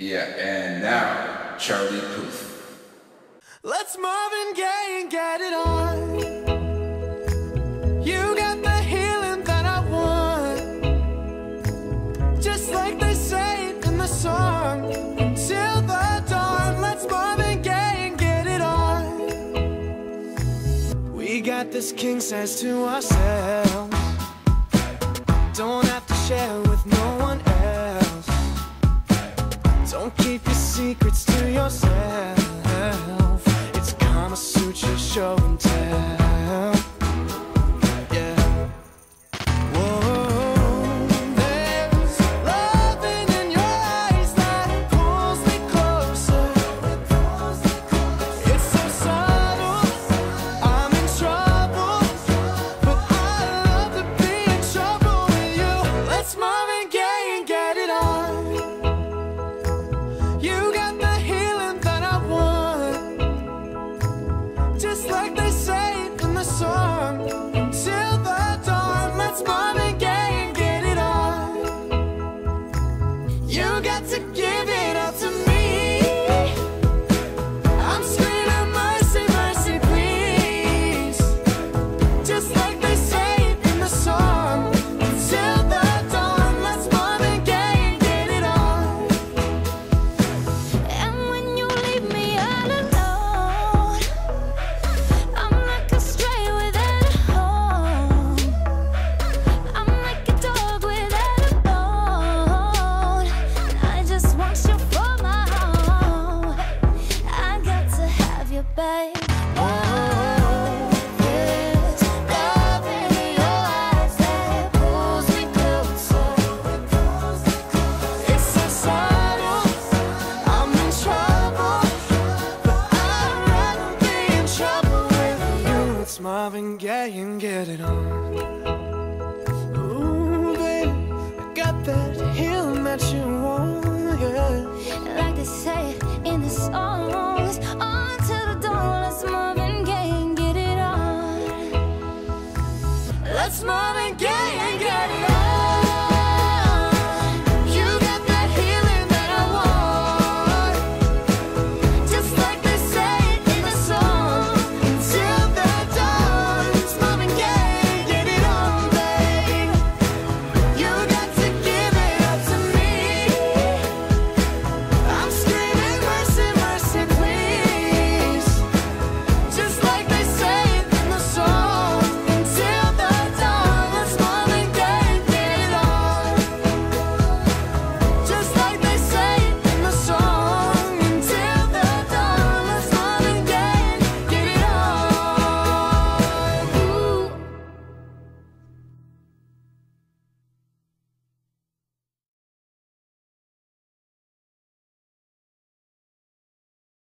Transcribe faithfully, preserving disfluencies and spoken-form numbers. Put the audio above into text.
Yeah, and now, Charlie Puth. Let's Marvin Gaye and get it on. You got the healing that I want, just like they say in the song. Until the dawn, let's Marvin Gaye and get it on. We got this king size to ourselves, don't have to share with no one else. Don't keep your secrets to yourself. It's Kama Sutra show and tell. Yeah. Whoa, there's loving in your eyes that pulls me closer. It's so subtle, I'm in trouble, but I love to be in trouble with you. Let's Marvin Gaye and get it on. You got the healing that I want, just like they say in the song. Until the dawn, let's Marvin Gaye and get it on. You got to give it up to me. I'm screaming mercy, mercy, please, just like they say in the song. Until the dawn, let's Marvin Gaye and get it on. And when you leave me all alone, I'm like a stray without a home. I'm like a dog without a bone. I just want you for my own. I got to have you, babe. Oh, there's love in your eyes that pulls me closer. It's so subtle, I'm in trouble, but I'd rather be in trouble with you. It's Marvin Gaye and get it on. Ooh, baby, I got that healing that you want, yeah. Like they say in the songs, on to the dawn, let's Marvin Gaye and get it on. Let's Marvin Gaye.